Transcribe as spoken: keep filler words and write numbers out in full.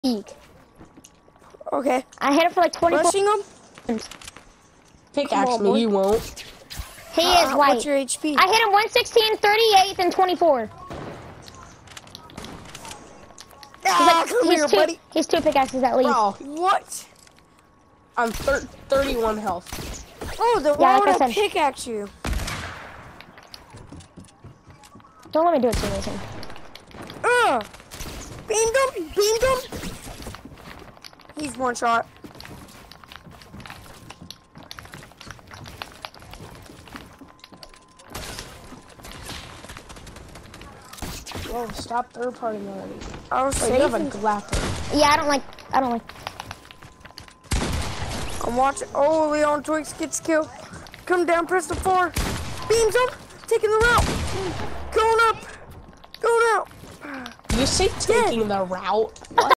league. Okay. I hit it for like twenty-four. Rushing him? Pickaxe me, you won't. He Uh, is white. What's your H P? I hit him one sixteen, thirty-eight, and twenty-four. Ah, He's, like, come he's here, two, buddy. He's two pickaxes at least. Bro, What? I'm thir thirty-one health. Oh, then Yeah, why like would I I, said. pickaxe you? Don't let me do it to you, Mason. Uh, beamed him, beamed him. He's one shot. Whoa, stop third party already. I was Oh, you have a saving. glapper. Yeah, I don't like. I don't like. I'm watching. Oh, Leon Twix gets killed. Come down, press the four. Beams him. Taking the route. Going up. Going out. You say taking the route? What?